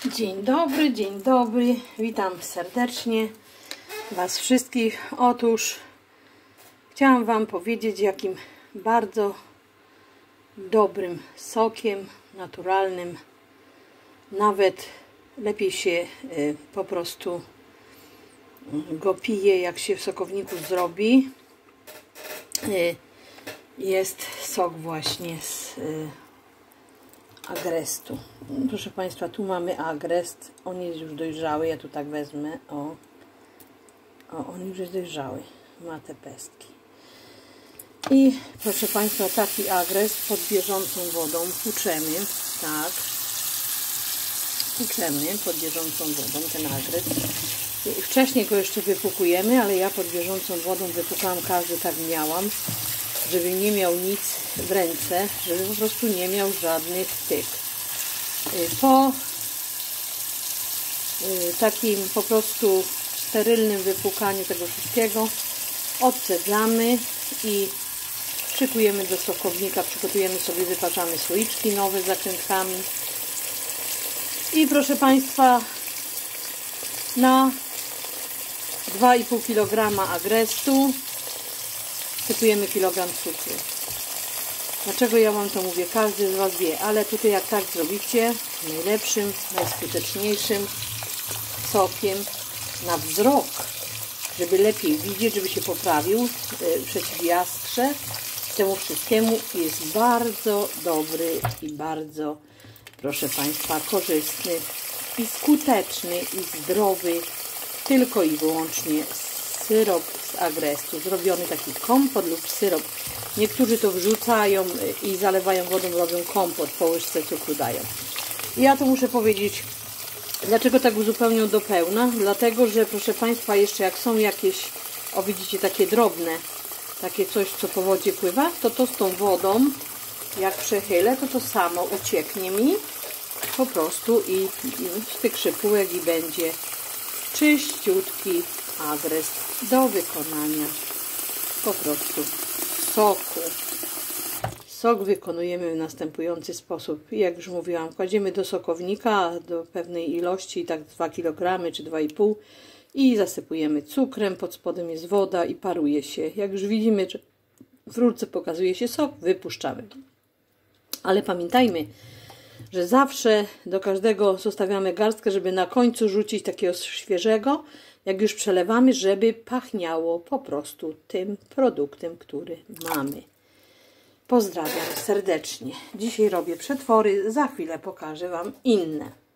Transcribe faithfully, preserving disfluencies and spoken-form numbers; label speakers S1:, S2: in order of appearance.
S1: Dzień dobry, dzień dobry, witam serdecznie Was wszystkich. Otóż chciałam Wam powiedzieć, jakim bardzo dobrym sokiem naturalnym, nawet lepiej się po prostu go pije, jak się w sokowniku zrobi, jest sok właśnie z agrestu. Proszę Państwa, tu mamy agrest, on jest już dojrzały, ja tu tak wezmę, o, o on już jest dojrzały, ma te pestki. I proszę Państwa, taki agrest pod bieżącą wodą tłuczemy, tak, tłuczemy pod bieżącą wodą ten agrest. Wcześniej go jeszcze wypukujemy, ale ja pod bieżącą wodą wypukałam, każdy tak miałam, żeby nie miał nic w ręce, żeby po prostu nie miał żadnych tych. Po takim po prostu sterylnym wypłukaniu tego wszystkiego odcedzamy i szykujemy do sokownika, przygotujemy sobie, wypaczamy słoiczki nowe z zakrętkami. I proszę Państwa, na dwa i pół kilograma agrestu sypujemy kilogram cukru. Dlaczego ja Wam to mówię? Każdy z Was wie, ale tutaj jak tak zrobicie, najlepszym, najskuteczniejszym sokiem na wzrok, żeby lepiej widzieć, żeby się poprawił yy, przeciwjaskrze, temu wszystkiemu jest bardzo dobry i bardzo, proszę Państwa, korzystny i skuteczny i zdrowy, tylko i wyłącznie syrop z agrestu, zrobiony taki kompot lub syrop. Niektórzy to wrzucają i zalewają wodą, robią kompot, po łyżce cukru dają. I ja to muszę powiedzieć, dlaczego tak uzupełnią do pełna? Dlatego, że proszę Państwa, jeszcze jak są jakieś, o widzicie, takie drobne, takie coś, co po wodzie pływa, to to z tą wodą, jak przechylę, to to samo ucieknie mi po prostu i, i z tych szypułek i będzie czyściutki agrest do wykonania po prostu soku. Sok wykonujemy w następujący sposób. Jak już mówiłam, kładziemy do sokownika do pewnej ilości, tak dwa kilogramy czy dwa i pół, i zasypujemy cukrem, pod spodem jest woda i paruje się. Jak już widzimy, że w rurce pokazuje się sok, wypuszczamy. Ale pamiętajmy, że zawsze do każdego zostawiamy garstkę, żeby na końcu rzucić takiego świeżego, jak już przelewamy, żeby pachniało po prostu tym produktem, który mamy. Pozdrawiam serdecznie. Dzisiaj robię przetwory, za chwilę pokażę Wam inne.